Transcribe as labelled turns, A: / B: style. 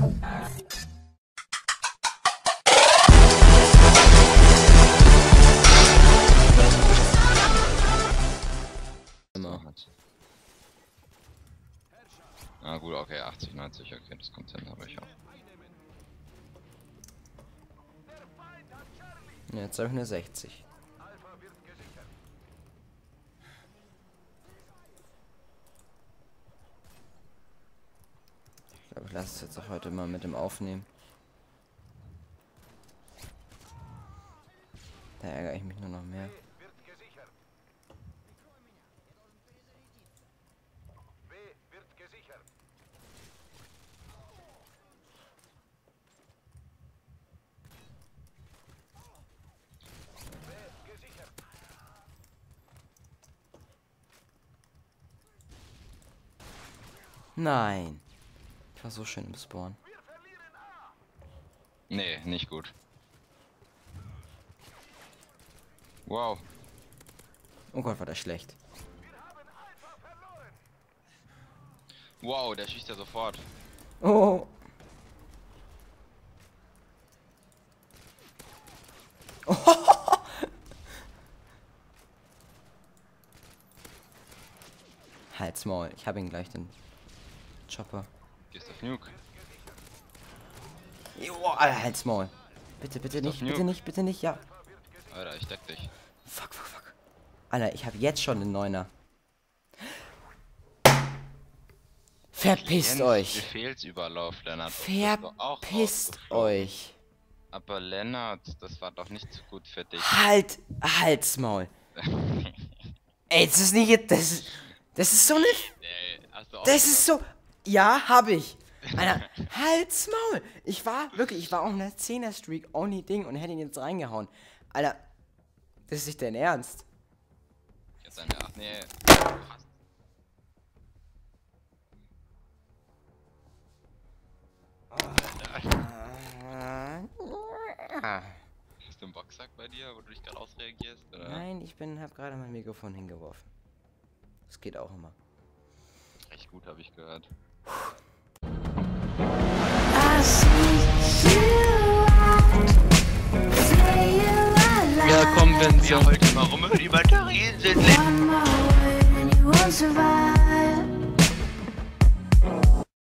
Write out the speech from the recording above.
A: Ah gut, okay, 80, 90, okay, das kommt hin, habe ich auch.
B: Ja, jetzt habe ich nur 60. Ich glaube, ich lasse es jetzt auch heute mal mit dem Aufnehmen. Da ärgere ich mich nur noch mehr. Nein. Ich war so schön im Spawn.
A: Nee, nicht gut. Wow.
B: Oh Gott, war das schlecht.
A: Wow, der schießt ja sofort.
B: Oh. Halt's Maul. Ich habe ihn gleich, den Chopper.
A: Gehst auf Nuke.
B: Jo, Alter, halt's Maul. Bitte, bitte nicht, bitte nicht, bitte nicht, ja.
A: Alter, ich deck dich.
B: Fuck, fuck, fuck. Alter, ich habe jetzt schon den Neuner. Verpisst euch.
A: Befehlsüberlauf, Lennart.
B: Verpisst euch.
A: Aber Lennart, das war doch nicht so gut für dich.
B: Halt's Maul. Ey, das ist nicht, das ist so eine... Das ist so... Ja, hab ich. Alter, halt's Maul. Ich war auf einer 10er-Streak only Ding und hätte ihn jetzt reingehauen. Alter, das ist nicht dein Ernst.
A: Jetzt eine... Ach nee. Hast du einen Boxsack bei dir, wo du dich gerade ausreagierst? Oder?
B: Nein, hab gerade mein Mikrofon hingeworfen. Das geht auch immer.
A: Echt gut, habe ich gehört.
C: Ja, komm, wenn wir heute mal rum über die Batterien sind.